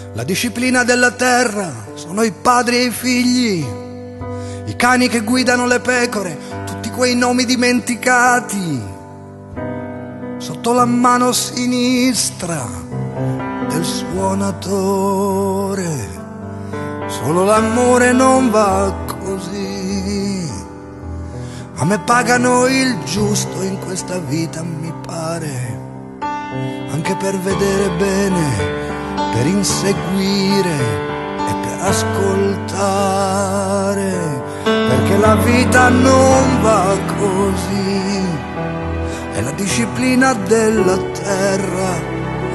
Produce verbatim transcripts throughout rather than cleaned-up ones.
La disciplina della terra sono i padri e i figli, i cani che guidano le pecore, tutti quei nomi dimenticati sotto la mano sinistra del suonatore. Solo l'amore non va così. A me pagano il giusto in questa vita, mi pare, anche per vedere bene, per inseguire e per ascoltare, perché la vita non va così. È la disciplina della terra.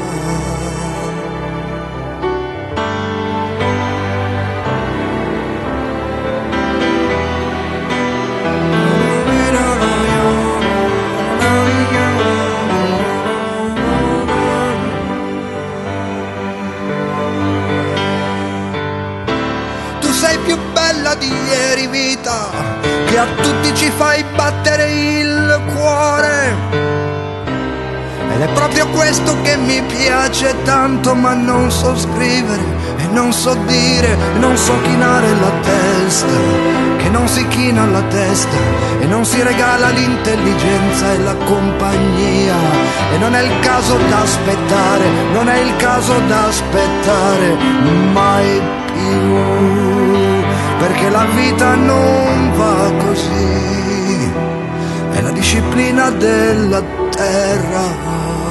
Sei più bella di ieri, vita, che a tutti ci fai battere il cuore. Ed è proprio questo che mi piace tanto, ma non so scrivere e non so dire, e non so chinare la testa, che non si china la testa e non si regala l'intelligenza e la compagnia. E non è il caso d'aspettare, non è il caso d'aspettare mai più, perché la vita non va così. È la disciplina della terra.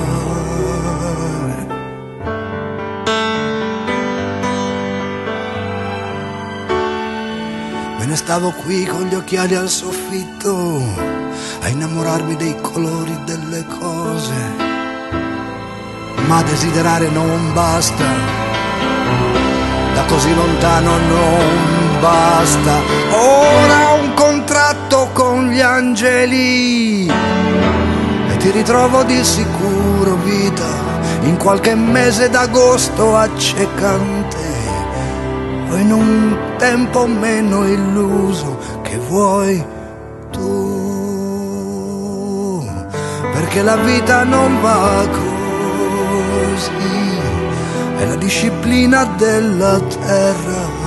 Me ne stavo qui con gli occhiali al soffitto a innamorarmi dei colori delle cose, ma desiderare non basta, da così lontano non basta. Ora ho un contratto con gli angeli e ti ritrovo di sicuro, vita, in qualche mese d'agosto accecante, o in un tempo meno illuso che vuoi tu, perché la vita non va così. È la disciplina della terra.